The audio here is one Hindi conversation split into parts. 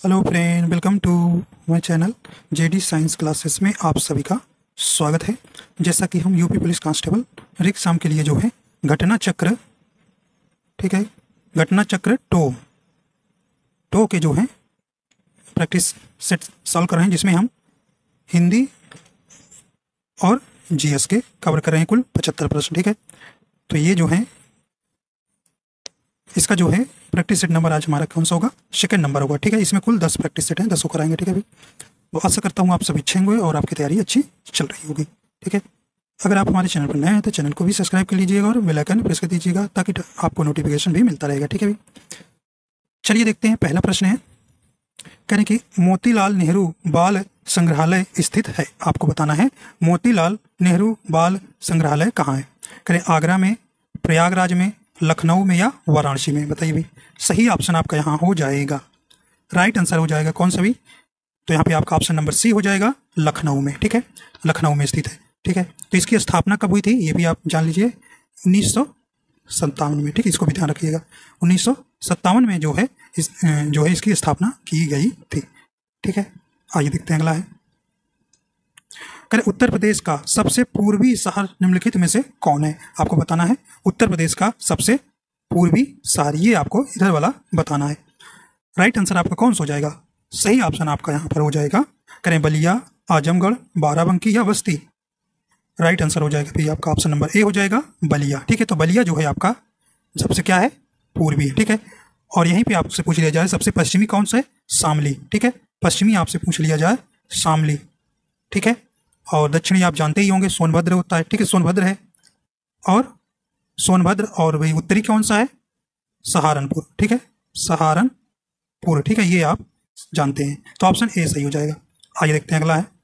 Hello friend, welcome to my channel JD science classes में आप सभी का स्वागत है। जैसा कि हम यूपी पुलिस कांस्टेबल एग्जाम के लिए जो है घटना चक्र, ठीक है, घटना चक्र टो के जो है प्रैक्टिस सेट सॉल्व कर रहे हैं, जिसमें हम हिंदी और जीएस के कवर कर रहे हैं, कुल 75 प्रश्न। ठीक है, तो ये जो है इसका जो है प्रैक्टिस सेट नंबर आज हमारा कौन सा होगा? सेकंड नंबर होगा। ठीक है, इसमें कुल 10 प्रैक्टिस सेट हैं, 10 को कराएंगे। ठीक है भाई, तो आशा करता हूँ आप सब अच्छे होंगे और आपकी तैयारी अच्छी चल रही होगी। ठीक है, अगर आप हमारे चैनल पर नए हैं तो चैनल को भी सब्सक्राइब कर लीजिएगा और बेल आइकन प्रेस कर दीजिएगा ताकि आपको नोटिफिकेशन भी मिलता रहेगा। ठीक है भाई, चलिए देखते हैं। पहला प्रश्न है, कह रहे कि मोतीलाल नेहरू बाल संग्रहालय स्थित है। आपको बताना है मोतीलाल नेहरू बाल संग्रहालय कहाँ है। कह रहे आगरा में, प्रयागराज में, लखनऊ में या वाराणसी में। बताइए भाई, सही ऑप्शन आपका यहाँ हो जाएगा, राइट आंसर हो जाएगा कौन सा भी? तो यहाँ पे आपका ऑप्शन नंबर सी हो जाएगा, लखनऊ में। ठीक है, लखनऊ में स्थित है। ठीक है, तो इसकी स्थापना कब हुई थी ये भी आप जान लीजिए, 1957 में। ठीक है, इसको भी ध्यान रखिएगा, 1957 में जो है इसकी स्थापना की गई थी। ठीक है, आइए देखते हैं अगला है। करें उत्तर प्रदेश का सबसे पूर्वी शहर निम्नलिखित में से कौन है। आपको बताना है उत्तर प्रदेश का सबसे पूर्वी शहर, ये आपको इधर वाला बताना है। राइट आंसर आपका कौन सा हो जाएगा? सही ऑप्शन आपका यहाँ पर हो जाएगा, करें बलिया, आजमगढ़, बाराबंकी या बस्ती। राइट आंसर हो जाएगा भाई आपका ऑप्शन नंबर ए हो जाएगा, बलिया। ठीक है, तो बलिया जो है आपका सबसे क्या है? पूर्वी। ठीक है, और यहीं पे आपसे पूछ लिया जाए सबसे पश्चिमी कौन सा है? शामली। ठीक है, पश्चिमी आपसे पूछ लिया जाए शामली। ठीक है, और दक्षिणी आप जानते ही होंगे सोनभद्र होता है। ठीक है, सोनभद्र है, और सोनभद्र, और वही उत्तरी कौन सा है? सहारनपुर। ठीक है, सहारनपुर। ठीक है, ये आप जानते हैं, तो ऑप्शन ए सही हो जाएगा। आइए देखते हैं अगला है।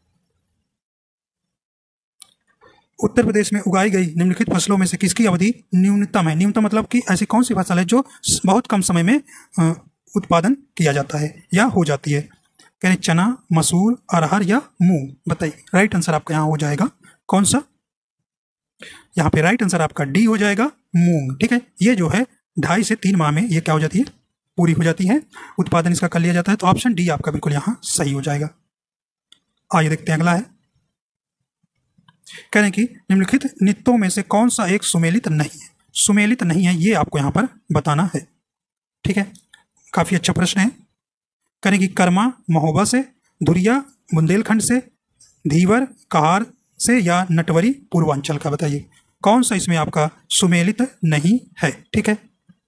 उत्तर प्रदेश में उगाई गई निम्नलिखित फसलों में से किसकी अवधि न्यूनतम है? न्यूनतम मतलब कि ऐसी कौन सी फसल है जो बहुत कम समय में उत्पादन किया जाता है या हो जाती है? कह रहे चना, मसूर, अरहर या मूंग। बताइए, राइट आंसर आपका यहाँ हो जाएगा कौन सा? यहाँ पे राइट आंसर आपका डी हो जाएगा, मूंग। ठीक है, ये जो है 2.5 से 3 माह में ये क्या हो जाती है? पूरी हो जाती है, उत्पादन इसका कर लिया जाता है। तो ऑप्शन डी आपका बिल्कुल यहाँ सही हो जाएगा। आइए देखते हैं अगला है। कह रहे कि निम्नलिखित नृत्यों में से कौन सा एक सुमेलित नहीं है? सुमेलित नहीं है, ये आपको यहाँ पर बताना है। ठीक है, काफी अच्छा प्रश्न है। करें कि कर्मा महोबा से, धुरिया बुंदेलखंड से, धीवर कहार से या नटवरी पूर्वांचल का। बताइए कौन सा इसमें आपका सुमेलित नहीं है। ठीक है,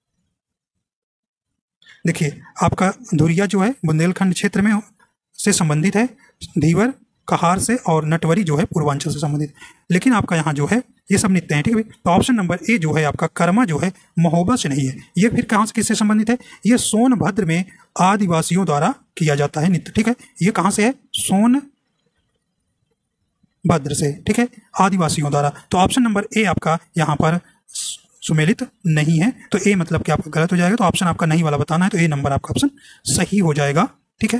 देखिए आपका धुरिया जो है बुंदेलखंड क्षेत्र में से संबंधित है, धीवर कहार से, और नटवरी जो है पूर्वांचल से संबंधित। लेकिन आपका यहाँ जो है ये सब नृत्य हैं। ठीक है, तो ऑप्शन नंबर ए जो है आपका कर्मा जो है महोबा से नहीं है। ये फिर कहाँ से किससे संबंधित है? ये सोनभद्र में आदिवासियों द्वारा किया जाता है नृत्य। ठीक है, ये कहाँ से है? सोनभद्र से। ठीक है, आदिवासियों द्वारा। तो ऑप्शन नंबर ए आपका यहाँ पर सुमेलित नहीं है, तो ए मतलब कि आपका गलत हो जाएगा। तो ऑप्शन आपका नहीं वाला बताना है, तो ए नंबर आपका ऑप्शन सही हो जाएगा। ठीक है,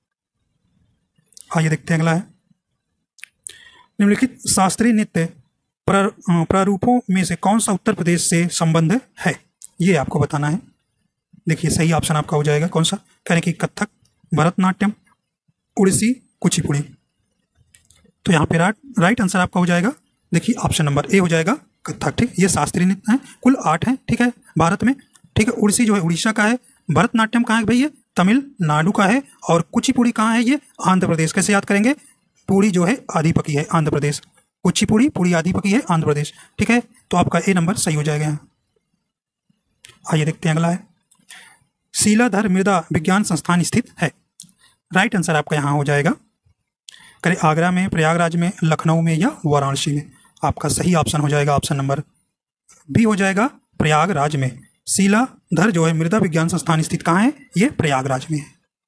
आइए देखते हैं अगला है। निम्नलिखित शास्त्रीय नृत्य प्रारूपों में से कौन सा उत्तर प्रदेश से संबंध है? ये आपको बताना है। देखिए सही ऑप्शन आपका हो जाएगा कौन सा? कह रहे कि कथक, भरतनाट्यम, उड़ीसी, कुचिपुड़ी। तो यहाँ पे राइट आंसर आपका हो जाएगा, देखिए ऑप्शन नंबर ए हो जाएगा, कथक। ठीक, ये शास्त्रीय नृत्य है, कुल 8 हैं। ठीक है, भारत में। ठीक है, उड़ीसी जो है उड़ीसा का है, भरतनाट्यम कहाँ है भाई? ये तमिलनाडु का है, और कुचिपुड़ी कहाँ है? ये आंध्र प्रदेश। कैसे याद करेंगे? पुड़ी जो है आदिपकी है आंध्र प्रदेश, कुचिपुड़ी पुड़ी आदिपकी है आंध्र प्रदेश। ठीक है, तो आपका ए नंबर सही हो जाएगा यहाँ। आइए देखते हैं अगला है। शीलाधर मृदा विज्ञान संस्थान स्थित है। राइट आंसर आपका यहाँ हो जाएगा, करें आगरा में, प्रयागराज में, लखनऊ में या वाराणसी में। आपका सही ऑप्शन हो जाएगा ऑप्शन नंबर बी हो जाएगा, प्रयागराज में। शीलाधर जो है मृदा विज्ञान संस्थान स्थित कहाँ है? ये प्रयागराज में है।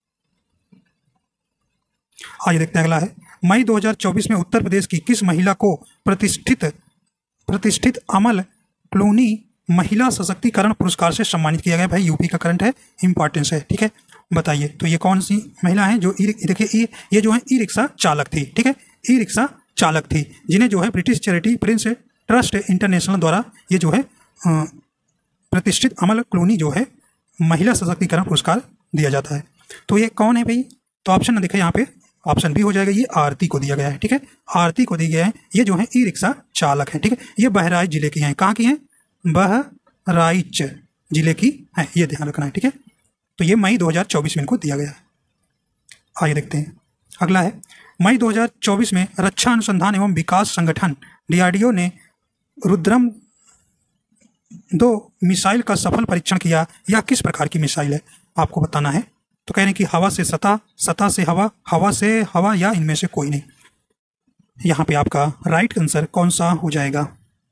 आइए देखते हैं अगला है। मई 2024 में उत्तर प्रदेश की किस महिला को प्रतिष्ठित अमल क्लूनी महिला सशक्तिकरण पुरस्कार से सम्मानित किया गया? भाई यूपी का करंट है, इंपॉर्टेंस है। ठीक है, बताइए तो ये कौन सी महिला है जो देखिए ये जो है ई रिक्शा चालक थी। ठीक है, ई रिक्शा चालक थी, जिन्हें जो है British charity Prince Trust International द्वारा ये जो है प्रतिष्ठित अमल क्लूनी जो है महिला सशक्तिकरण पुरस्कार दिया जाता है। तो ये कौन है भाई? तो ऑप्शन देखिए यहाँ पे, ऑप्शन बी हो जाएगा, ये आरती को दिया गया है। ठीक है, आरती को दिया गया है। ये जो है ई रिक्शा चालक है। ठीक है, ये बहराइच जिले की हैं। कहाँ की हैं? बहराइच जिले की हैं, ये ध्यान रखना है। ठीक है, तो ये मई 2024 में इनको दिया गया है। आइए देखते हैं, अगला है मई 2024 में रक्षा अनुसंधान एवं विकास संगठन डीआरडीओ ने रुद्रम 2 मिसाइल का सफल परीक्षण किया। यह किस प्रकार की मिसाइल है आपको बताना है। तो कह रहे हैं कि हवा से सतह, सतह से हवा, हवा से हवा, या इनमें से कोई नहीं। यहाँ पे आपका राइट आंसर कौन सा हो जाएगा?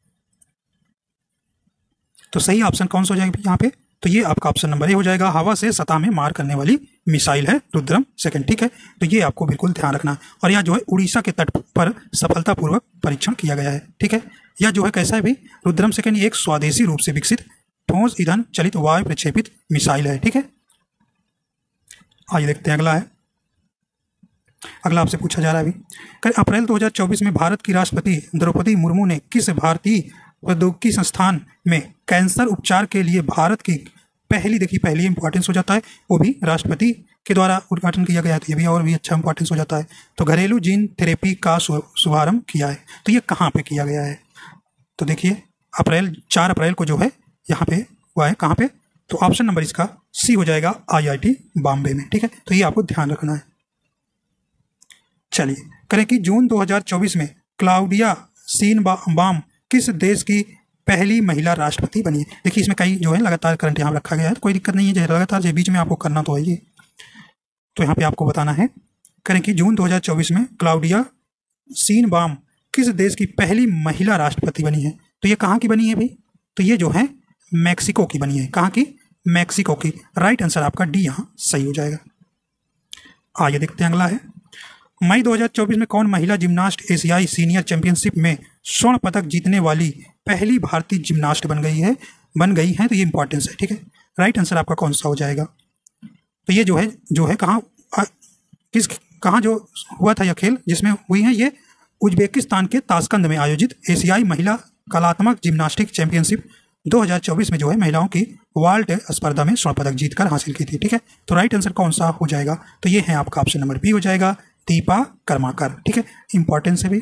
तो सही ऑप्शन कौन सा हो जाएगा यहाँ पे? तो ये आपका ऑप्शन नंबर ए हो जाएगा, हवा से सतह में मार करने वाली मिसाइल है रुद्रम सेकंड। ठीक है, तो ये आपको बिल्कुल ध्यान रखना है। और यह जो है उड़ीसा के तट पर सफलतापूर्वक परीक्षण किया गया है। ठीक है, यह जो है कैसा है भाई? रुद्रम सेकंड ये एक स्वदेशी रूप से विकसित ठोस ईंधन चलित वायु प्रक्षेपित मिसाइल है। ठीक है, आइए देखते हैं अगला है। अगला आपसे पूछा जा रहा है अभी, अप्रैल 2024 में भारत की राष्ट्रपति द्रौपदी मुर्मू ने किस भारतीय प्रौद्योगिकी संस्थान में कैंसर उपचार के लिए भारत की पहली, देखिए पहली इंपॉर्टेंस हो जाता है, वो भी राष्ट्रपति के द्वारा उद्घाटन किया गया था, ये भी और भी अच्छा इंपॉर्टेंस हो जाता है। तो घरेलू जीन थेरेपी का शुभारंभ किया है। तो ये कहाँ पे किया गया है? तो देखिए अप्रैल 4 अप्रैल को जो है यहाँ पे हुआ है। कहाँ पे? तो ऑप्शन नंबर इसका सी हो जाएगा, IIT बॉम्बे में। ठीक है, तो ये आपको ध्यान रखना है। चलिए करें कि जून 2024 में क्लाउडिया शीनबाम किस देश की पहली महिला राष्ट्रपति बनी है? देखिए इसमें कई जो है लगातार करंट यहाँ रखा गया है, तो कोई दिक्कत नहीं है, लगातार जो बीच में आपको करना तो है ये। तो यहाँ पे आपको बताना है, करें कि जून 2024 में क्लाउडिया शीनबाम किस देश की पहली महिला राष्ट्रपति बनी है? तो ये कहाँ की बनी है भाई? तो ये जो है मैक्सिको की बनी है। कहाँ की? मैक्सिको की। राइट आंसर आपका डी यहाँ सही हो जाएगा। आइए देखते हैं अगला है, मई 2024 में कौन महिला जिम्नास्ट एशियाई सीनियर चैंपियनशिप में स्वर्ण पदक जीतने वाली पहली भारतीय जिम्नास्ट बन गई है? तो ये इंपॉर्टेंस है। ठीक है, राइट आंसर आपका कौन सा हो जाएगा? तो ये जो है कहाँ जो हुआ था यह खेल जिसमें हुई है, ये उज्बेकिस्तान के ताशकंद में आयोजित एशियाई महिला कलात्मक जिम्नास्टिक चैंपियनशिप 2024 में जो है महिलाओं की वर्ल्ड स्पर्धा में स्वर्ण पदक जीतकर हासिल की थी। ठीक है, तो राइट आंसर कौन सा हो जाएगा? तो ये है आपका ऑप्शन नंबर बी हो जाएगा, दीपा कर्माकर। ठीक है, इंपॉर्टेंस है भी।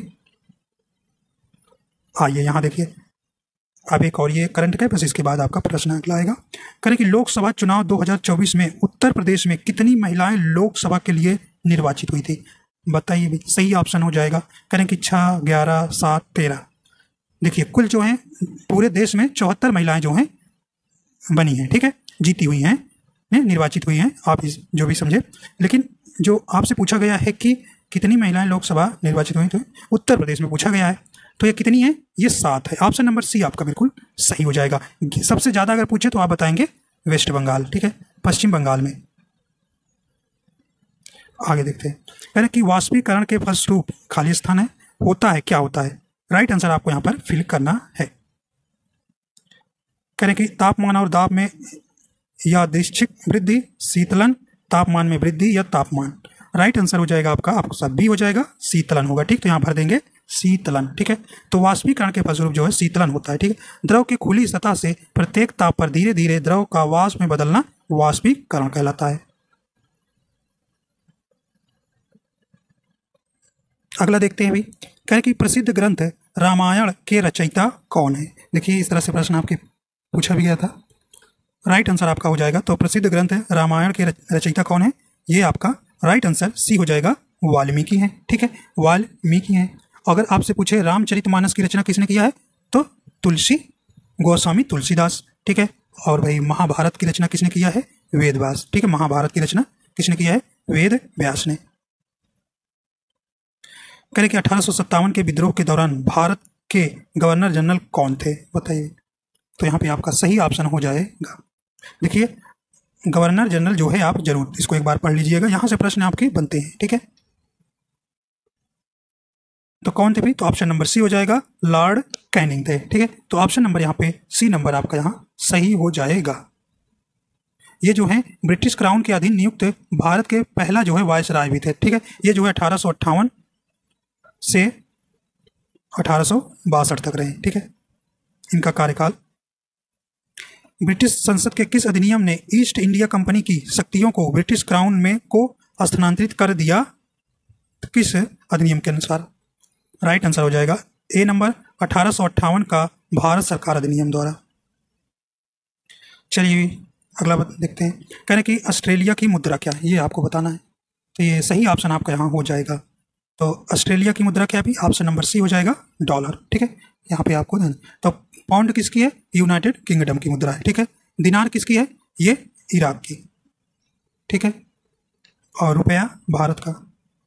आइए यहाँ देखिए, अब एक और ये करंट है, बस इसके बाद आपका प्रश्न अगला आएगा। करें कि लोकसभा चुनाव 2024 में उत्तर प्रदेश में कितनी महिलाएं लोकसभा के लिए निर्वाचित हुई थी? बताइए भी। सही ऑप्शन हो जाएगा, करें कि 6, 11, 7, 13। देखिए कुल जो है पूरे देश में 74 महिलाएं जो हैं बनी हैं। ठीक है, जीती हुई हैं, निर्वाचित हुई हैं, आप जो भी समझे। लेकिन जो आपसे पूछा गया है कि कितनी महिलाएं लोकसभा निर्वाचित हुई, तो उत्तर प्रदेश में पूछा गया है, तो ये कितनी है? ये 7 है। ऑप्शन नंबर सी आपका बिल्कुल सही हो जाएगा। सबसे ज़्यादा अगर पूछे तो आप बताएंगे वेस्ट बंगाल। ठीक है, पश्चिम बंगाल में। आगे देखते हैं, कह रहे कि वाष्पीकरण के फलस्वरूप खाली स्थान है होता है, क्या होता है? राइट आंसर आपको यहाँ पर फिल करना है। कह रहे कि तापमान और दाब में यादृच्छिक वृद्धि, शीतलन, तापमान में वृद्धि या तापमान। राइट आंसर हो जाएगा आपका सब भी हो जाएगा, शीतलन होगा। ठीक, तो यहाँ भर देंगे शीतलन। ठीक है, तो वाष्पीकरण के फलस्वरूप जो है शीतलन होता है। ठीक है, द्रव की खुली सतह से प्रत्येक ताप पर धीरे धीरे द्रव का वाष्प में बदलना वाष्पीकरण कहलाता है। अगला देखते हैं भाई, कह रहे कि प्रसिद्ध ग्रंथ रामायण के रचयिता कौन है? देखिए इस तरह से प्रश्न आपके पूछा भी गया था। राइट आंसर आपका हो जाएगा, तो प्रसिद्ध ग्रंथ रामायण के रचयिता कौन है? ये आपका राइट आंसर सी हो जाएगा, वाल्मीकि हैं। ठीक है, वाल्मीकि हैं। अगर आपसे पूछे रामचरितमानस की रचना किसने किया है, तो गोस्वामी तुलसीदास। ठीक है, और भाई महाभारत की रचना किसने किया है? वेद व्यास। ठीक है, महाभारत की रचना किसने किया है? वेद व्यास ने। करें कि 1857 के विद्रोह के दौरान भारत के गवर्नर जनरल कौन थे? बताइए। तो यहाँ पे आपका सही ऑप्शन हो जाएगा, देखिए गवर्नर जनरल जो है, आप जरूर इसको एक बार पढ़ लीजिएगा, यहाँ से प्रश्न आपके बनते हैं। ठीक है, तो कौन थे भाई? तो ऑप्शन नंबर सी हो जाएगा, लॉर्ड कैनिंग थे। ठीक है, तो ऑप्शन नंबर यहाँ पे सी नंबर आपका यहाँ सही हो जाएगा। ये जो है ब्रिटिश क्राउन के अधीन नियुक्त भारत के पहला जो है वायसराय भी थे। ठीक है, ये जो है 1858 से 1862 तक रहे। ठीक है, इनका कार्यकाल। ब्रिटिश संसद के किस अधिनियम ने ईस्ट इंडिया कंपनी की शक्तियों को ब्रिटिश क्राउन में को स्थानांतरित कर दिया? किस अधिनियम के अनुसार? राइट आंसर हो जाएगा ए नंबर 1858 का भारत सरकार अधिनियम द्वारा। चलिए अगला देखते हैं। कह रहे कि ऑस्ट्रेलिया की मुद्रा क्या है, ये आपको बताना है। तो ये सही ऑप्शन आपका यहाँ हो जाएगा। तो ऑस्ट्रेलिया की मुद्रा क्या है? ऑप्शन नंबर सी हो जाएगा, डॉलर। ठीक है, यहाँ पे आपको देना। तो पाउंड किसकी है? यूनाइटेड किंगडम की मुद्रा है। ठीक है, दिनार किसकी है? ये इराक की। ठीक है, और रुपया भारत का।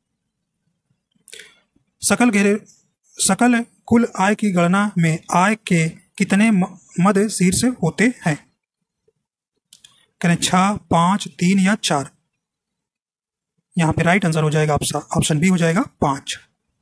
सकल कुल आय की गणना में आय के कितने मद शीर्ष होते हैं? करें 6, 5, 3 या 4। यहाँ पे राइट आंसर हो जाएगा ऑप्शन बी हो जाएगा 5।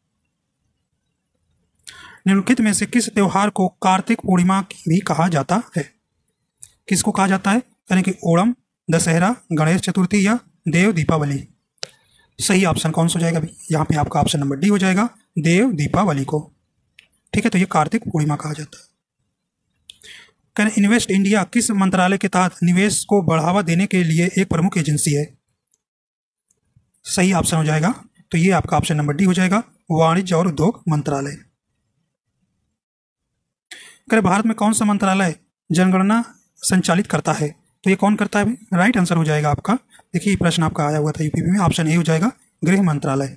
निम्नलिखित में से किस त्योहार को कार्तिक पूर्णिमा भी कहा जाता है? किसको कहा जाता है? यानी कि ओणम, दशहरा, गणेश चतुर्थी या देव दीपावली। सही ऑप्शन कौन सा हो जाएगा? यहाँ पे आपका ऑप्शन नंबर डी हो जाएगा, देव दीपावली को। ठीक है, तो ये कार्तिक पूर्णिमा कहा जाता है। कहना इन्वेस्ट इंडिया किस मंत्रालय के तहत निवेश को बढ़ावा देने के लिए एक प्रमुख एजेंसी है? सही ऑप्शन हो जाएगा, तो ये आपका ऑप्शन नंबर डी हो जाएगा, वाणिज्य और उद्योग मंत्रालय। कह भारत में कौन सा मंत्रालय जनगणना संचालित करता है? तो ये कौन करता है? राइट आंसर हो जाएगा आपका, देखिए प्रश्न आपका आया हुआ था यूपीपी में, ऑप्शन ए हो जाएगा, गृह मंत्रालय।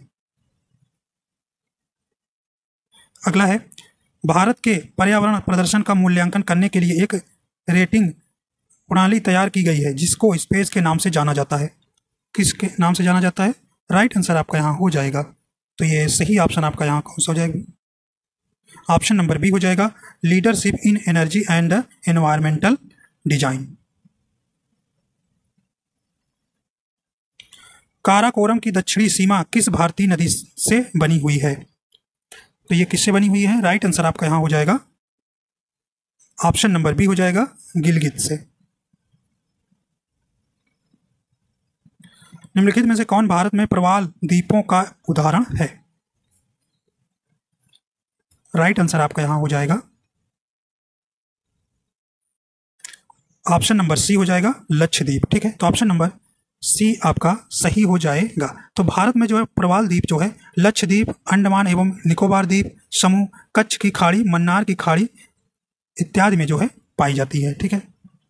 अगला है, भारत के पर्यावरण प्रदर्शन का मूल्यांकन करने के लिए एक रेटिंग प्रणाली तैयार की गई है जिसको स्पेस के नाम से जाना जाता है। किसके नाम से जाना जाता है? राइट आंसर आपका यहाँ हो जाएगा, तो ये सही ऑप्शन आपका यहाँ कौन सा हो जाएगा? ऑप्शन नंबर बी हो जाएगा, leadership in energy and environmental design. Karakoram की दक्षिणी सीमा किस भारतीय नदी से बनी हुई है? तो ये किससे बनी हुई है? राइट आंसर आपका यहां हो जाएगा, ऑप्शन नंबर बी हो जाएगा, गिलगित से। निम्नलिखित में से कौन भारत में प्रवाल द्वीपों का उदाहरण है? राइट आंसर आपका यहां हो जाएगा, ऑप्शन नंबर सी हो जाएगा, लक्षद्वीप। ठीक है, तो ऑप्शन नंबर सी आपका सही हो जाएगा। तो भारत में जो है प्रवाल द्वीप जो है लक्षद्वीप, अंडमान एवं निकोबार द्वीप समूह, कच्छ की खाड़ी, मन्नार की खाड़ी इत्यादि में जो है पाई जाती है। ठीक है,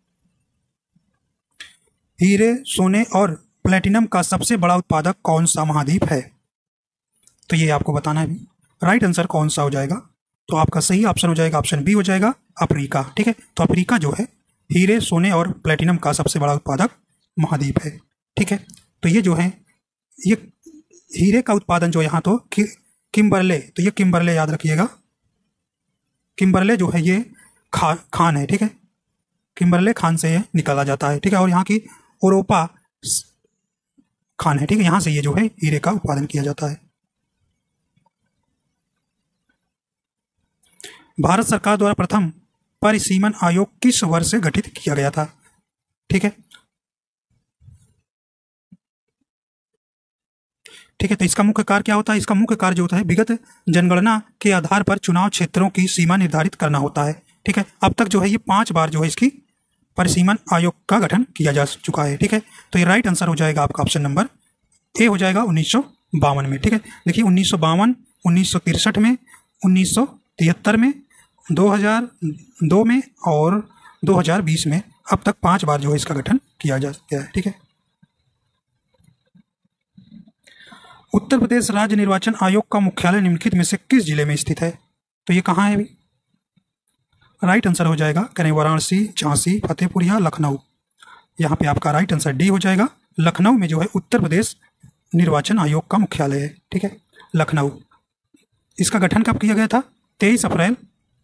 हीरे, सोने और प्लेटिनम का सबसे बड़ा उत्पादक कौन सा महाद्वीप है? तो ये आपको बताना है। राइट आंसर कौन सा हो जाएगा? तो आपका सही ऑप्शन हो जाएगा, ऑप्शन बी हो जाएगा, अफ्रीका। ठीक है, तो अफ्रीका जो है हीरे, सोने और प्लेटिनम का सबसे बड़ा उत्पादक महाद्वीप है। ठीक है, तो ये जो है ये हीरे का उत्पादन जो यहाँ तो किम्बरले, तो ये किम्बरले याद रखिएगा, किम्बरले जो है ये खान है। ठीक है, किम्बरले खान से ये निकाला जाता है। ठीक है, और यहाँ की ओरोपा खान है। ठीक है, यहाँ से ये जो है हीरे का उत्पादन किया जाता है। भारत सरकार द्वारा प्रथम परिसीमन आयोग किस वर्ष से गठित किया गया था? ठीक है, ठीक है, तो इसका मुख्य कार्य क्या होता है? इसका मुख्य कार्य जो होता है विगत जनगणना के आधार पर चुनाव क्षेत्रों की सीमा निर्धारित करना होता है। ठीक है, अब तक जो है ये 5 बार जो है इसकी परिसीमन आयोग का गठन किया जा चुका है। ठीक है, तो ये राइट आंसर हो जाएगा आपका ऑप्शन नंबर ए हो जाएगा 1952 में। ठीक है, देखिए 1952, 1963 में, 1973 में, 2002 में और 2020 में, अब तक 5 बार जो है इसका गठन किया जा गया है। ठीक है, उत्तर प्रदेश राज्य निर्वाचन आयोग का मुख्यालय निम्नलिखित में से किस जिले में स्थित है? तो ये कहाँ है अभी? राइट आंसर हो जाएगा, करें वाराणसी, झांसी, फतेहपुर या लखनऊ। यहाँ पे आपका राइट आंसर डी हो जाएगा, लखनऊ में जो है उत्तर प्रदेश निर्वाचन आयोग का मुख्यालय है। ठीक है, लखनऊ। इसका गठन कब किया गया था? 23 अप्रैल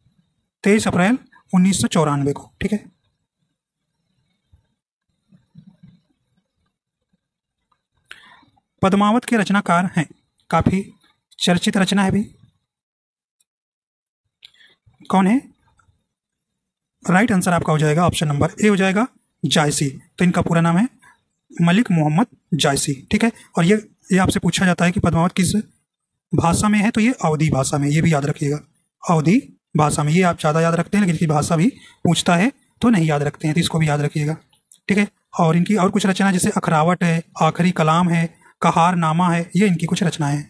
1994 को। ठीक है, पद्मावत के रचनाकार हैं, काफी चर्चित रचना है भी, कौन है? राइट आंसर आपका हो जाएगा, ऑप्शन नंबर ए हो जाएगा, जायसी। तो इनका पूरा नाम है मलिक मोहम्मद जायसी। ठीक है, और ये आपसे पूछा जाता है कि पद्मावत किस भाषा में है? तो ये अवधी भाषा में, ये भी याद रखिएगा, अवधी भाषा में। ये आप ज़्यादा याद रखते हैं, लेकिन इसकी भाषा भी पूछता है, तो नहीं याद रखते हैं, तो इसको भी याद रखिएगा, ठीक है। और इनकी और कुछ रचना जैसे अखरावट है, आखिरी कलाम है, कहारनामा है, ये इनकी कुछ रचनाएं हैं।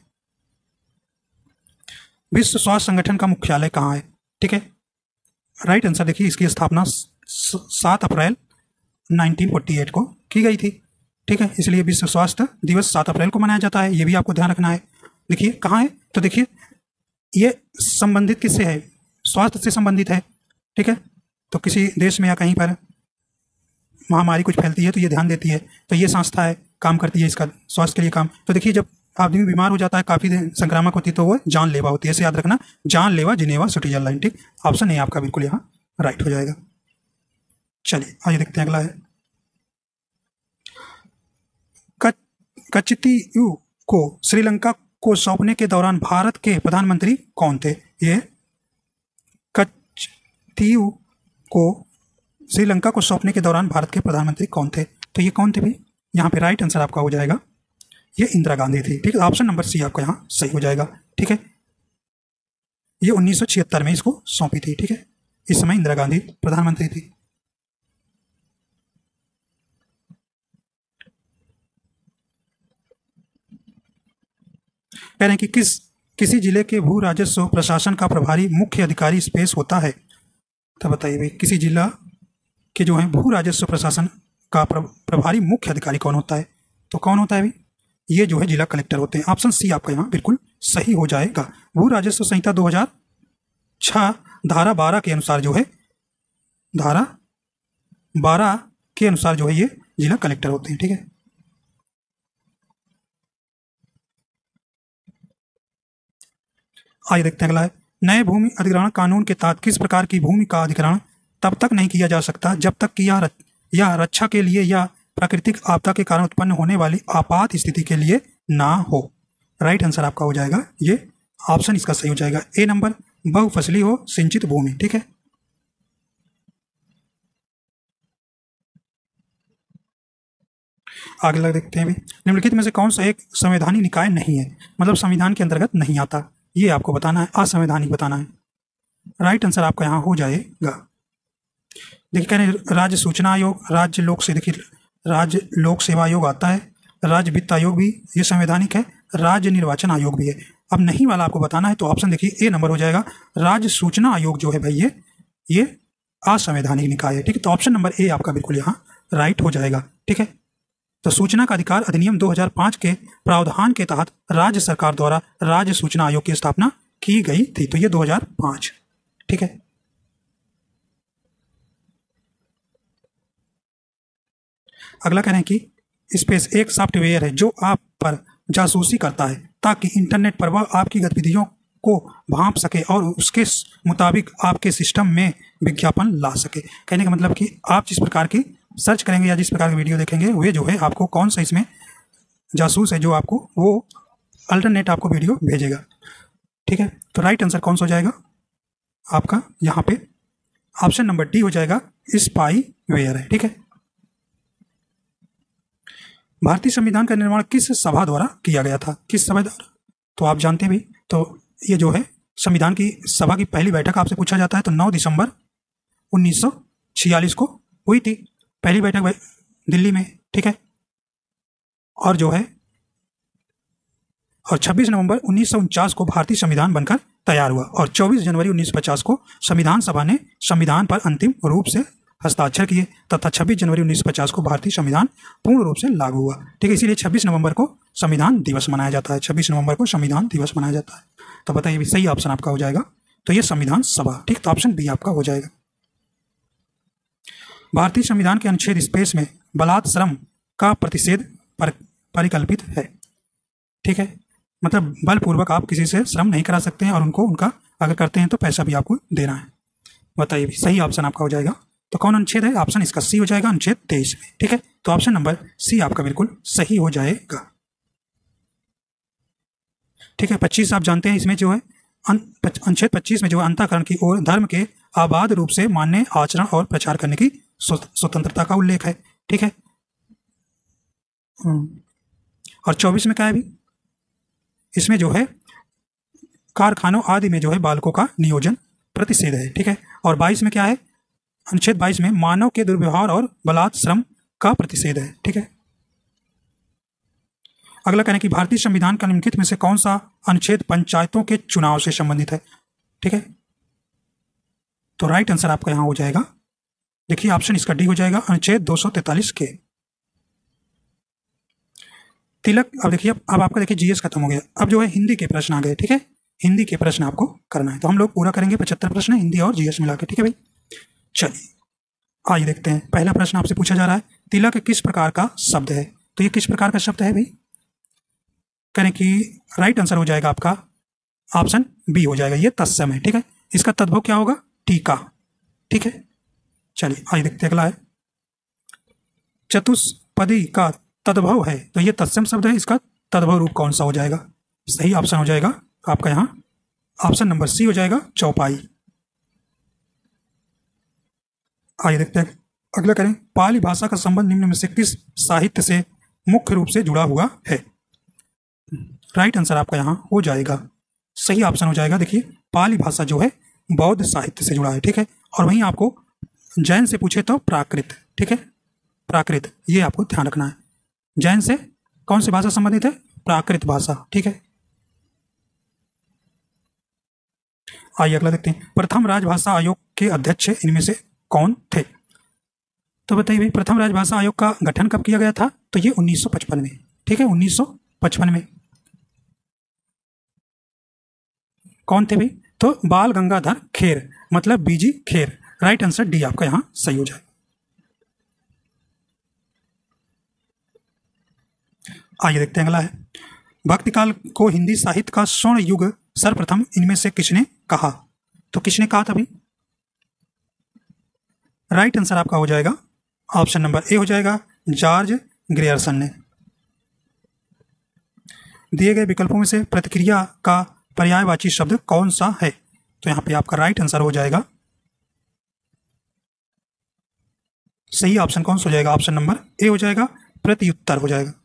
विश्व स्वास्थ्य संगठन का मुख्यालय कहाँ है, ठीक है। राइट आंसर देखिए, इसकी स्थापना 7 अप्रैल 1948 को की गई थी, ठीक है। इसलिए विश्व स्वास्थ्य दिवस 7 अप्रैल को मनाया जाता है, ये भी आपको ध्यान रखना है। देखिए कहाँ है, तो देखिए ये संबंधित किससे है, स्वास्थ्य से संबंधित है, ठीक है। तो किसी देश में या कहीं पर महामारी कुछ फैलती है तो ये ध्यान देती है, तो ये संस्था है, काम करती है इसका स्वास्थ्य के लिए काम। तो देखिए जब आदमी बीमार हो जाता है, काफ़ी संक्रामक होती है, तो वो जानलेवा होती है, इसे याद रखना, जानलेवा जिनेवा स्विट्जरलैंड, ठीक। ऑप्शन ए आपका बिल्कुल यहाँ राइट हो जाएगा। चलिए आइए देखते हैं, अगला है कचतीयू को श्रीलंका को सौंपने के दौरान भारत के प्रधानमंत्री कौन थे। ये कचतीयू को श्रीलंका को सौंपने के दौरान भारत के प्रधानमंत्री कौन थे, तो ये कौन थे भाई, यहाँ पे राइट आंसर आपका हो जाएगा, ये इंदिरा गांधी थी, ठीक है। ऑप्शन नंबर सी आपका यहाँ सही हो जाएगा, ठीक है। ये 1976 में इसको सौंपी थी, ठीक है। इस समय इंदिरा गांधी प्रधानमंत्री थी। कह रहे हैं कि किसी जिले के भू राजस्व प्रशासन का प्रभारी मुख्य अधिकारी स्पेस होता है, तो बताइए भाई किसी जिला के जो है भू राजस्व प्रशासन का प्रभारी मुख्य अधिकारी कौन होता है, तो कौन होता है भाई, ये जो है जिला कलेक्टर होते हैं। ऑप्शन सी आपका यहाँ बिल्कुल सही हो जाएगा। भू राजस्व संहिता 2006 धारा 12 के अनुसार जो है, धारा 12 के अनुसार जो है ये जिला कलेक्टर होते हैं, ठीक है। आइए देखते हैं अगला है, नए भूमि अधिग्रहण कानून के तहत किस प्रकार की भूमि का अधिग्रहण तब तक नहीं किया जा सकता जब तक कि यह रक्षा के लिए या प्राकृतिक आपदा के कारण उत्पन्न होने वाली आपात स्थिति के लिए ना हो। राइट आंसर आपका हो जाएगा, ये ऑप्शन इसका सही हो जाएगा, ए नंबर, बहुफसली हो सिंचित भूमि, ठीक है। अगला देखते हैं भी, निम्नलिखित में से कौन सा एक संवैधानिक निकाय नहीं है, मतलब संविधान के अंतर्गत नहीं आता, ये आपको बताना है, असंवैधानिक बताना है। राइट आंसर आपका यहाँ हो जाएगा। देखिए कह रहे राज्य सूचना आयोग, राज्य लोक से, देखिए राज्य लोक सेवा आयोग आता है, राज्य वित्त आयोग भी ये संवैधानिक है, राज्य निर्वाचन आयोग भी है। अब नहीं वाला आपको बताना है, तो ऑप्शन देखिए ए नंबर हो जाएगा, राज्य सूचना आयोग जो है भाई ये असंवैधानिक निकाय है, ठीक है। तो ऑप्शन नंबर ए आपका बिल्कुल यहाँ राइट हो जाएगा, ठीक है। तो सूचना का अधिकार अधिनियम 2005 के प्रावधान के तहत राज्य सरकार द्वारा राज्य सूचना आयोग की स्थापना की गई थी, तो ये 2005, ठीक है। अगला कह रहे हैं कि स्पेस एक सॉफ्टवेयर है जो आप पर जासूसी करता है ताकि इंटरनेट पर वह आपकी गतिविधियों को भांप सके और उसके मुताबिक आपके सिस्टम में विज्ञापन ला सके। कहने का मतलब कि आप जिस प्रकार की सर्च करेंगे या जिस प्रकार की वीडियो देखेंगे, वे जो है आपको कौन सा इसमें जासूस है जो आपको वो अल्टरनेट आपको वीडियो भेजेगा, ठीक है। तो राइट आंसर कौन सा हो जाएगा आपका यहाँ पे, ऑप्शन नंबर डी हो जाएगा, स्पाईवेयर है, ठीक है। भारतीय संविधान का निर्माण किस सभा द्वारा किया गया था, किस सभा द्वारा, तो आप जानते हैं भी, तो ये जो है संविधान की सभा की पहली बैठक आपसे पूछा जाता है, तो 9 दिसंबर 1946 को हुई थी पहली बैठक दिल्ली में, ठीक है। और जो है और 26 नवंबर 1949 को भारतीय संविधान बनकर तैयार हुआ और 24 जनवरी 1950 को संविधान सभा ने संविधान पर अंतिम रूप से हस्ताक्षर किए तथा 26 जनवरी 1950 को भारतीय संविधान पूर्ण रूप से लागू हुआ, ठीक है। इसीलिए 26 नवंबर को संविधान दिवस मनाया जाता है, 26 नवंबर को संविधान दिवस मनाया जाता है। तो बताइए सही ऑप्शन आपका हो जाएगा, तो ये संविधान सभा, ठीक। तो ऑप्शन बी आपका हो जाएगा। भारतीय संविधान के अनुच्छेद स्पेस में बलात् श्रम का प्रतिषेध परिकल्पित है, ठीक है। मतलब बलपूर्वक आप किसी से श्रम नहीं करा सकते हैं और उनको उनका अगर करते हैं तो पैसा भी आपको देना है। बताइए सही ऑप्शन आपका हो जाएगा, तो कौन अनुच्छेद है, ऑप्शन इसका सी हो जाएगा, अनुच्छेद 23 में, ठीक है। तो ऑप्शन नंबर सी आपका बिल्कुल सही हो जाएगा, ठीक है। 25 आप जानते हैं, इसमें जो है अनुच्छेद 25 में जो है अंतःकरण की ओर धर्म के आबाद रूप से मान्य आचरण और प्रचार करने की स्वतंत्रता का उल्लेख है, ठीक है। और 24 में क्या है भी, इसमें जो है कारखानों आदि में जो है बालकों का नियोजन प्रतिषेध है, ठीक है। और 22 में क्या है, अनुच्छेद 22 में मानव के दुर्व्यवहार और बलात्श्रम का प्रतिषेध है। ठीक है। अगला कहना है कि भारतीय संविधान का निम्नलिखित में से कौन सा अनुच्छेद पंचायतों के चुनाव से संबंधित है। ठीक है, तो राइट आंसर आपका यहां हो जाएगा, देखिए ऑप्शन इसका डी हो जाएगा, अनुच्छेद 243 के। तिलक, अब देखिए अब आपका देखिए जीएस खत्म हो गया, अब जो है हिंदी के प्रश्न आ गए। ठीक है, हिंदी के प्रश्न आपको करना है, तो हम लोग पूरा करेंगे 75 प्रश्न हिंदी और जीएस मिला के। ठीक है भाई, चलिए आइए देखते हैं। पहला प्रश्न आपसे पूछा जा रहा है, तिलक किस प्रकार का शब्द है। तो ये किस प्रकार का शब्द है भाई, कहने की राइट आंसर हो जाएगा आपका ऑप्शन बी हो जाएगा, ये तत्सम है। ठीक है, इसका तद्भव क्या होगा, टीका। ठीक है, चलिए आइए देखते हैं। अगला है, चतुष्पदी का तद्भव है, तो ये तत्सम शब्द है, इसका तद्भव रूप कौन सा हो जाएगा। सही ऑप्शन हो जाएगा आपका यहाँ ऑप्शन नंबर सी हो जाएगा, चौपाई। आइए देखते हैं। अगला करें, पाली भाषा का संबंध निम्न में से किस साहित्य से मुख्य रूप से जुड़ा हुआ है। राइट आंसर आपका यहाँ हो जाएगा, सही ऑप्शन हो जाएगा, देखिए पाली भाषा जो है बौद्ध साहित्य से जुड़ा है। ठीक है, और वहीं आपको जैन से पूछे तो प्राकृत। ठीक है, प्राकृत, ये आपको ध्यान रखना है, जैन से कौन सी भाषा संबंधित है, प्राकृत भाषा। ठीक है, आइए अगला देखते हैं। प्रथम राजभाषा आयोग के अध्यक्ष इनमें से कौन थे। तो बताइए भाई, प्रथम राजभाषा आयोग का गठन कब किया गया था, तो ये 1955 में। ठीक है, 1955 में। कौन थे भाई, तो बाल गंगाधर खेर, मतलब BG Kher. Right answer D आपका यहां सही हो जाए। आइए देखते हैं। अगला है, भक्ति काल को हिंदी साहित्य का स्वर्ण युग सर्वप्रथम इनमें से किसने कहा। तो किसने कहा था भाई, राइट आंसर आपका हो जाएगा ऑप्शन नंबर ए हो जाएगा, जॉर्ज ग्रियर्सन ने। दिए गए विकल्पों में से प्रतिक्रिया का पर्यायवाची शब्द कौन सा है। तो यहां पे आपका राइट आंसर हो जाएगा, सही ऑप्शन कौन सा हो जाएगा, ऑप्शन नंबर ए हो जाएगा, प्रत्युत्तर हो जाएगा।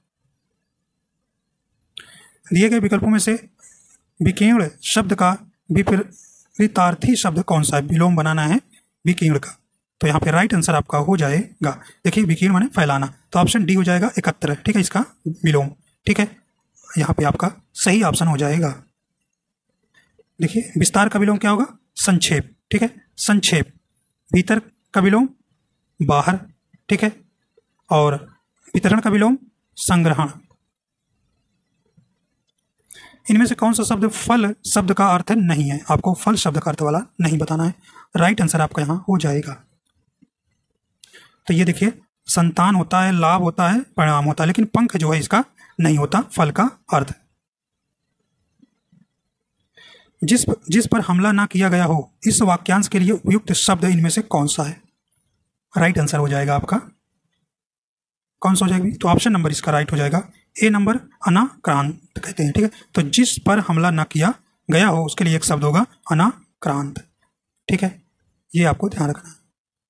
दिए गए विकल्पों में से विकीर्ण शब्द का विपरीतार्थी शब्द कौन सा है, विलोम बनाना है विकीर्ण का। तो यहाँ पे राइट आंसर आपका हो जाएगा, देखिए विकीर्ण माने फैलाना, तो ऑप्शन डी हो जाएगा, एकत्र। ठीक है, इसका विलोम। ठीक है, यहाँ पे आपका सही ऑप्शन हो जाएगा। देखिए विस्तार का विलोम क्या होगा, संक्षेप। ठीक है, संक्षेप। भीतर का विलोम बाहर। ठीक है, और वितरण का विलोम संग्रहण। इनमें से कौन सा शब्द फल शब्द का अर्थ नहीं है, आपको फल शब्द का अर्थ वाला नहीं बताना है। राइट आंसर आपका यहाँ हो जाएगा। तो ये देखिए, संतान होता है, लाभ होता है, परिणाम होता है, लेकिन पंख जो है इसका नहीं होता फल का अर्थ। जिस पर हमला ना किया गया हो, इस वाक्यांश के लिए उपयुक्त शब्द इनमें से कौन सा है। राइट आंसर हो जाएगा आपका कौन सा हो जाएगा, तो ऑप्शन नंबर इसका राइट हो जाएगा, ए नंबर, अनाक्रांत कहते हैं। ठीक है, तो जिस पर हमला ना किया गया हो उसके लिए एक शब्द होगा अनाक्रांत। ठीक है, ये आपको ध्यान रखना है।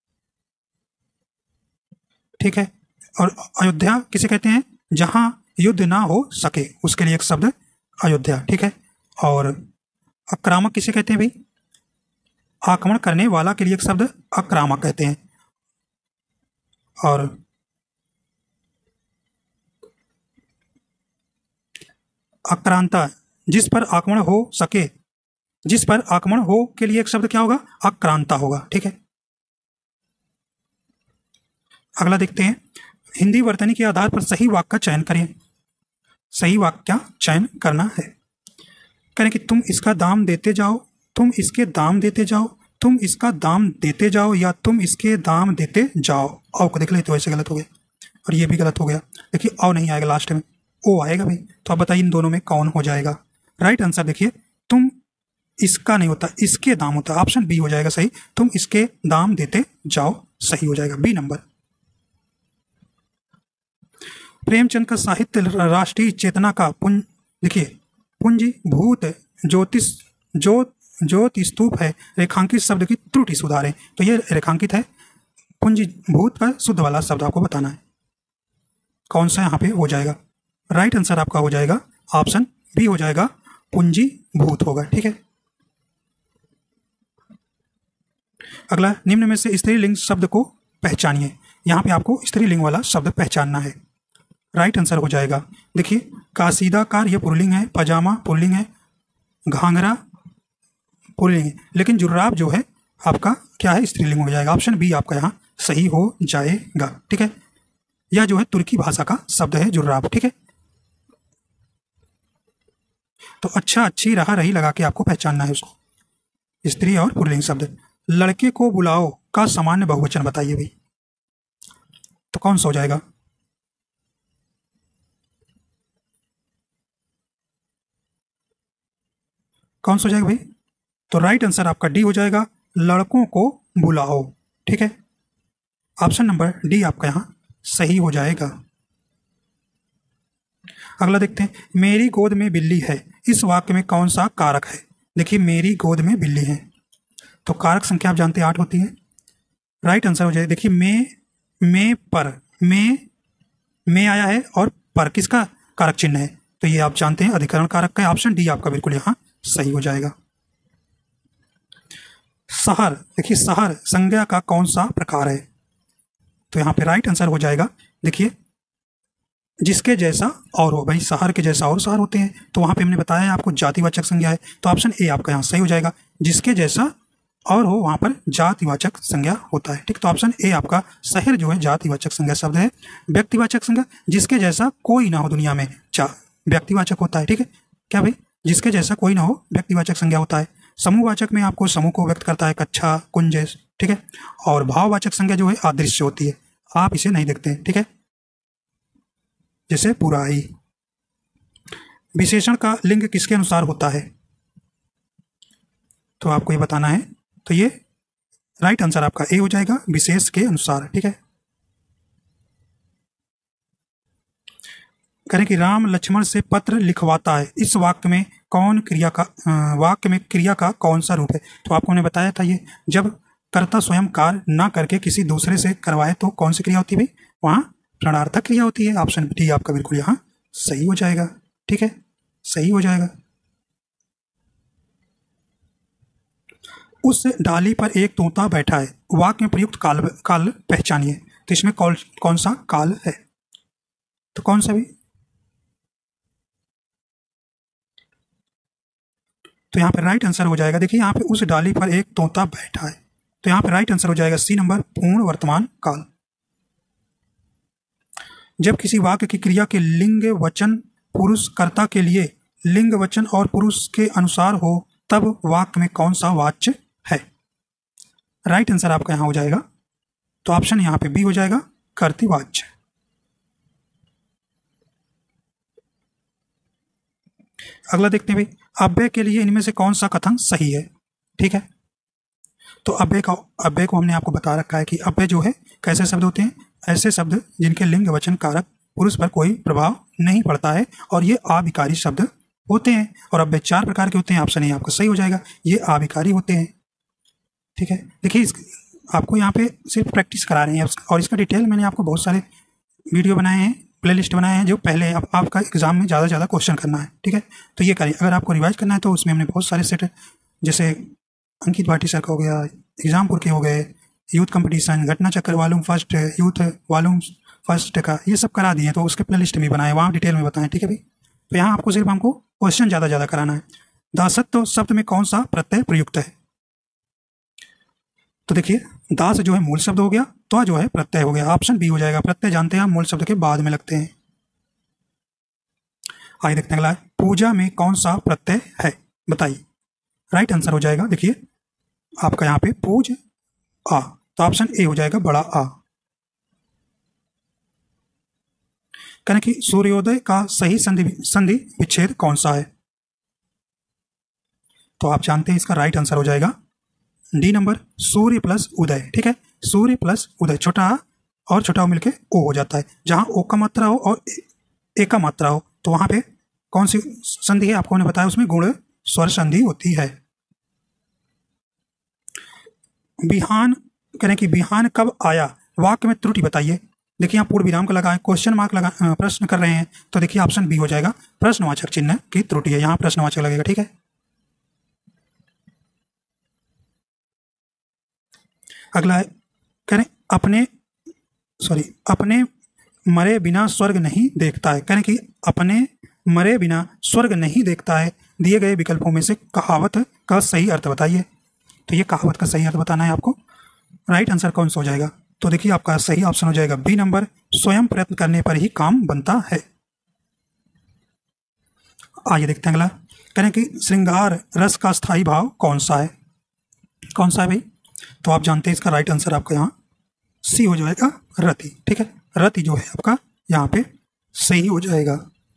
ठीक है, और अयोध्या किसे कहते हैं, जहां युद्ध ना हो सके उसके लिए एक शब्द अयोध्या। ठीक है, और आक्रामक किसे कहते हैं भाई, आक्रमण करने वाला के लिए एक शब्द आक्रामक कहते हैं। और आक्रांता, जिस पर आक्रमण हो सके, जिस पर आक्रमण हो के लिए एक शब्द क्या होगा, आक्रांता होगा। ठीक है, अगला देखते हैं। हिंदी वर्तनी के आधार पर सही वाक्य का चयन करें। सही वाक्य का चयन करना है, करें कि तुम इसका दाम देते जाओ, तुम इसके दाम देते जाओ, तुम इसका दाम देते जाओ, या तुम इसके दाम देते जाओ। औ को देख ले तो ऐसे गलत हो गया, और ये भी गलत हो गया। देखिए औ नहीं आएगा, लास्ट में ओ आएगा भाई। तो आप बताइए इन दोनों में कौन हो जाएगा। राइट आंसर देखिए, तुम इसका नहीं होता, इसके दाम होता, ऑप्शन बी हो जाएगा सही, तुम इसके दाम देते जाओ, सही हो जाएगा बी नंबर। प्रेमचंद का साहित्य राष्ट्रीय चेतना का देखिए पुंजीभूत ज्योति स्तूप है, रेखांकित शब्द की त्रुटि सुधारें। तो ये रेखांकित है, पुंजीभूत का शुद्ध वाला शब्द आपको बताना है कौन सा यहाँ पे हो जाएगा। राइट आंसर आपका हो जाएगा ऑप्शन बी हो जाएगा, पुंजीभूत होगा। ठीक है, अगला, निम्न में से स्त्रीलिंग शब्द को पहचानिए। यहाँ पे आपको स्त्रीलिंग वाला शब्द पहचानना है। राइट आंसर हो जाएगा, देखिए कासीदाकार ये पुल्लिंग है, पजामा पुल्लिंग है, घाघरा पुल्लिंग है, लेकिन जुर्राब जो है आपका क्या है, स्त्रीलिंग हो जाएगा। ऑप्शन बी आपका यहाँ सही हो जाएगा। ठीक है, यह जो है तुर्की भाषा का शब्द है जुर्राब। ठीक है, तो अच्छा, अच्छी, रहा, रही लगा के आपको पहचानना है उसको, स्त्री और पुल्लिंग शब्द। लड़के को बुलाओ का सामान्य बहुवचन बताइए भाई, तो कौन सा हो जाएगा? कौन सा हो जाएगा भाई? तो राइट आंसर आपका डी हो जाएगा, लड़कों को बुलाओ। ठीक है, ऑप्शन नंबर डी आपका यहाँ सही हो जाएगा। अगला देखते हैं, मेरी गोद में बिल्ली है, इस वाक्य में कौन सा कारक है? देखिए मेरी गोद में बिल्ली है, तो कारक संख्या आप जानते हैं 8 होती है। राइट आंसर हो जाएगा, देखिए में पर में आया है और पर किसका कारक चिन्ह है, तो ये आप जानते हैं अधिकरण कारक का है। ऑप्शन डी आपका बिल्कुल यहाँ सही हो जाएगा। शहर, देखिए शहर संज्ञा का कौन सा प्रकार है, तो यहाँ पे राइट आंसर हो जाएगा, देखिए जिसके जैसा और हो। भाई शहर के जैसा और शहर होते हैं, तो वहाँ पे हमने बताया है आपको जातिवाचक संज्ञा है, तो ऑप्शन ए आपका यहाँ सही हो जाएगा, जिसके जैसा और हो वहाँ पर जातिवाचक संज्ञा होता है। ठीक, तो ऑप्शन ए आपका शहर जो है जातिवाचक संज्ञा शब्द है। व्यक्तिवाचक संज्ञा, जिसके जैसा कोई ना हो दुनिया में, व्यक्तिवाचक होता है। ठीक है, क्या भाई, जिसके जैसा कोई ना हो व्यक्तिवाचक संज्ञा होता है। समूहवाचक में आपको समूह को व्यक्त करता है, कक्षा, कुंज। ठीक है, और भाववाचक संज्ञा जो है अदृश्य होती है, आप इसे नहीं देखते। ठीक है, जैसे बुराई। विशेषण का लिंग किसके अनुसार होता है, तो आपको ये बताना है, तो ये राइट आंसर आपका ए हो जाएगा, विशेष के अनुसार। ठीक है, करें कि राम लक्ष्मण से पत्र लिखवाता है, इस वाक्य में कौन क्रिया का वाक्य में क्रिया का कौन सा रूप है, तो आपको मैंने बताया था, ये जब कर्ता स्वयं कार्य ना करके किसी दूसरे से करवाए तो कौन सी क्रिया होती है भाई, वहाँ प्रणार्थक क्रिया होती है। ऑप्शन डी आपका बिल्कुल यहाँ सही हो जाएगा। ठीक है, सही हो जाएगा। उस डाली पर एक तोता बैठा है, वाक्य में प्रयुक्त काल पहचानिए, तो इसमें कौन सा काल है, तो कौन सा भी, तो यहाँ पे राइट आंसर हो जाएगा, देखिए यहाँ पे उस डाली पर एक तोता बैठा है, तो यहाँ पे राइट आंसर हो जाएगा सी नंबर, पूर्ण वर्तमान काल। जब किसी वाक्य की क्रिया के लिंग वचन पुरुष कर्ता के लिए लिंग वचन और पुरुष के अनुसार हो, तब वाक्य में कौन सा वाच्य है? राइट आंसर आपका यहाँ हो जाएगा, तो ऑप्शन यहाँ पे बी हो जाएगा, कर्तृवाच्य। अगला देखते हैं भाई, अव्यय के लिए इनमें से कौन सा कथन सही है? ठीक है, तो अव्यय को हमने आपको बता रखा है कि अव्यय जो है कैसे शब्द होते हैं, ऐसे शब्द जिनके लिंग वचन कारक पुरुष पर कोई प्रभाव नहीं पड़ता है, और ये अविकारी शब्द होते हैं। और अव्यय 4 प्रकार के होते हैं, ऑप्शन ए आपका सही हो जाएगा, ये अविकारी होते हैं। ठीक है, देखिए आपको यहाँ पे सिर्फ प्रैक्टिस करा रहे हैं, और इसका डिटेल मैंने आपको बहुत सारे वीडियो बनाए हैं, प्लेलिस्ट बनाए हैं, जो पहले आपका एग्जाम में ज़्यादा से ज़्यादा क्वेश्चन करना है। ठीक है, तो ये करिए। अगर आपको रिवाइज करना है तो उसमें हमने बहुत सारे सेट, जैसे अंकित भाटी सर का हो गया, एग्जामपुर के हो गए, youth competition, Ghatna Chakra volume first, youth volume first का, ये सब करा दिए, तो उसके प्लेलिस्ट भी बनाए, वहाँ डिटेल में बताएं। ठीक है भाई, तो यहाँ आपको सिर्फ हमको क्वेश्चन ज़्यादा कराना है। दासत्व शब्द में कौन सा प्रत्यय प्रयुक्त है? तो देखिए दास जो है मूल शब्द हो गया, तो जो है प्रत्यय हो गया, ऑप्शन बी हो जाएगा। प्रत्यय जानते हैं, मूल शब्द के बाद में लगते हैं। आइए देखते हैं अगला, पूजा में कौन सा प्रत्यय है, बताइए। राइट आंसर हो जाएगा, देखिए आपका यहाँ पे पूज आ, तो ऑप्शन ए हो जाएगा, बड़ा आ। कहना कि सूर्योदय का सही संधि विच्छेद कौन सा है, तो आप जानते हैं इसका राइट आंसर हो जाएगा डी नंबर, सूर्य प्लस उदय। ठीक है, सूर्य प्लस उदय, छोटा आ और छोटा ओ मिलके ओ हो जाता है। जहां ओ का मात्रा हो और ए का मात्रा हो, तो वहां पे कौन सी संधि है आपको मैंने बताया, उसमें गुण स्वर संधि होती है। बिहान, करें कि बिहान कब आया, वाक्य में त्रुटि बताइए। देखिए यहाँ पूर्ण विराम का लगा है, क्वेश्चन मार्क लगा, प्रश्न कर रहे हैं, तो देखिए ऑप्शन बी हो जाएगा, प्रश्नवाचक चिन्ह की त्रुटि है, यहाँ प्रश्नवाचक लगेगा। ठीक है, अगला है, कह रहे अपने मरे बिना स्वर्ग नहीं देखता है। कह रहे कि अपने मरे बिना स्वर्ग नहीं देखता है। दिए गए विकल्पों में से कहावत का सही अर्थ बताइए। तो ये कहावत का सही अर्थ बताना है आपको। राइट आंसर कौन सा हो जाएगा? तो देखिए आपका सही ऑप्शन हो जाएगा बी नंबर, स्वयं प्रयत्न करने पर ही काम बनता है। आइए देखते हैं अगला। कह रहे हैं कि श्रृंगार रस का स्थायी भाव कौन सा है? कौन सा है भाई? तो आप जानते हैं इसका राइट आंसर आपका यहाँ सी हो जाएगा, रति। ठीक है, रति जो है आपका यहाँ पे सही हो जाएगा।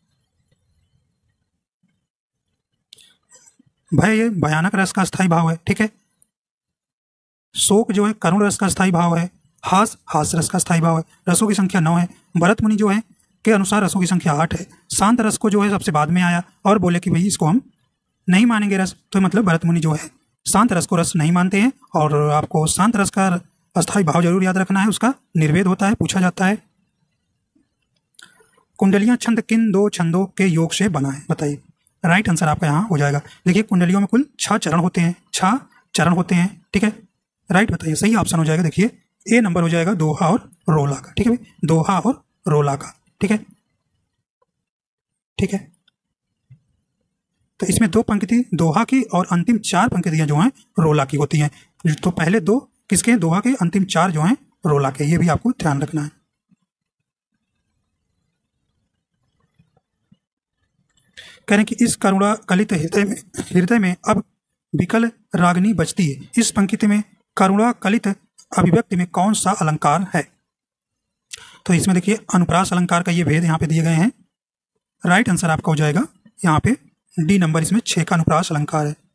भय ये भयानक रस का स्थायी भाव है। ठीक है, शोक जो है करुण रस का स्थायी भाव है। हास रस का स्थायी भाव है। रसों की संख्या 9 है। भरत मुनि जो है के अनुसार रसों की संख्या 8 है। शांत रस को जो है सबसे बाद में आया और बोले कि भाई इसको हम नहीं मानेंगे रस। तो मतलब भरत मुनि जो है शांत रस को रस नहीं मानते हैं। और आपको शांत रस का अस्थायी भाव जरूर याद रखना है, उसका निर्वेद होता है, पूछा जाता है। कुंडलियां छंद किन 2 छंदों के योग से बना है? बताइए। राइट आंसर आपका यहाँ हो जाएगा। देखिए कुंडलियों में कुल 6 चरण होते हैं। 6 चरण होते हैं। ठीक है, राइट बताइए। सही ऑप्शन हो जाएगा। देखिए ए नंबर हो जाएगा दोहा और रोला का। ठीक है भाई, दोहा और रोला का। ठीक है, ठीक है। तो इसमें 2 पंक्ति दोहा की और अंतिम 4 पंक्तियां जो हैं रोला की होती हैं। तो पहले 2 किसके हैं? दोहा के। अंतिम 4 जो हैं रोला के। ये भी आपको ध्यान रखना है। कह रहे हैं कि इस करुणा कलित हृदय में अब विकल रागनी बजती है। इस पंक्ति में करुणा कलित अभिव्यक्ति में कौन सा अलंकार है? तो इसमें देखिए अनुप्रास अलंकार का ये भेद यहाँ पे दिए गए हैं। राइट आंसर आपका हो जाएगा यहाँ पे डी नंबर। इसमें 6 का अनुप्रास अलंकार है।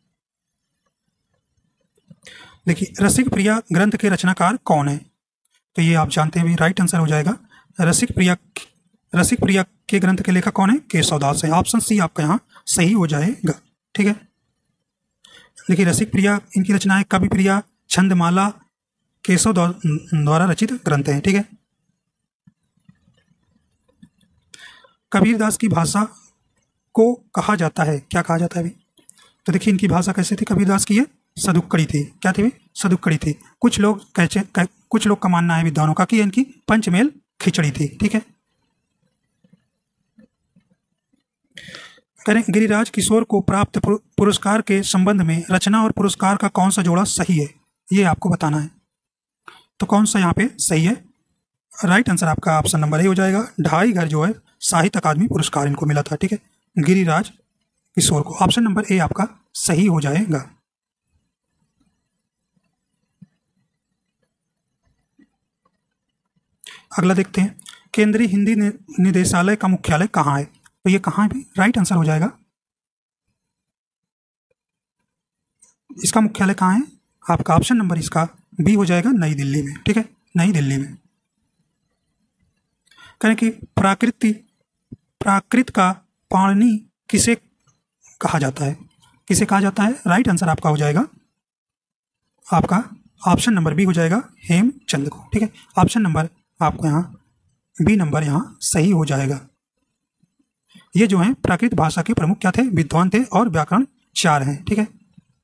देखिए रसिक प्रिया ग्रंथ के रचनाकार कौन है? तो ये आप जानते हैं भी। राइट आंसर हो जाएगा रसिक प्रिया के ग्रंथ के लेखक कौन है? केशवदास है। ऑप्शन सी आपका यहाँ सही हो जाएगा। ठीक है, देखिए रसिक प्रिया इनकी रचना है। कवि प्रिया, छंदमाला केशव द्वारा रचित ग्रंथ हैं। ठीक है, कबीरदास की भाषा को कहा जाता है, क्या कहा जाता है भाई? तो देखिए इनकी भाषा कैसे थी कबीरदास की? ये सदुक्कड़ी थी। क्या थी भाई? सदुक्कड़ी थी। कुछ लोग का मानना है विद्वानों का कि इनकी पंचमेल खिचड़ी थी। ठीक है, करें गिरिराज किशोर को प्राप्त पुरस्कार के संबंध में रचना और पुरस्कार का कौन सा जोड़ा सही है? ये आपको बताना है। तो कौन सा यहाँ पे सही है? राइट आंसर आपका ऑप्शन नंबर ए हो जाएगा। 2.5 घर जो है साहित्य अकादमी पुरस्कार इनको मिला था। ठीक है, गिरिराज किशोर को। ऑप्शन नंबर ए आपका सही हो जाएगा। अगला देखते हैं, केंद्रीय हिंदी निदेशालय का मुख्यालय कहाँ है? तो ये कहाँ है भी? राइट आंसर हो जाएगा। इसका मुख्यालय कहाँ है? आपका ऑप्शन नंबर इसका बी हो जाएगा, नई दिल्ली में। ठीक है, नई दिल्ली में। कहें कि प्राकृत का पाणिनि किसे कहा जाता है? किसे कहा जाता है? राइट आंसर आपका हो जाएगा आपका ऑप्शन नंबर बी हो जाएगा, हेमचंद को। ठीक है, ऑप्शन नंबर आपको यहाँ बी नंबर यहाँ सही हो जाएगा। ये जो है प्राकृत भाषा के प्रमुख क्या थे? विद्वान थे और व्याकरण 4 हैं। ठीक है,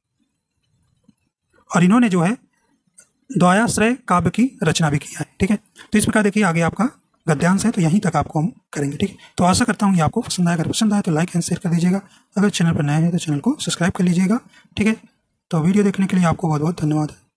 और इन्होंने जो है द्वयाश्रय काव्य की रचना भी किया है। ठीक है, तो इस प्रकार देखिए आगे आपका गद्यांश है, तो यहीं तक आपको हम करेंगे। ठीक है, तो आशा करता हूँ ये आपको पसंद आया। अगर पसंद आए तो लाइक एंड शेयर कर दीजिएगा। अगर चैनल पर नए हैं तो चैनल को सब्सक्राइब कर लीजिएगा। ठीक है, तो वीडियो देखने के लिए आपको बहुत बहुत धन्यवाद।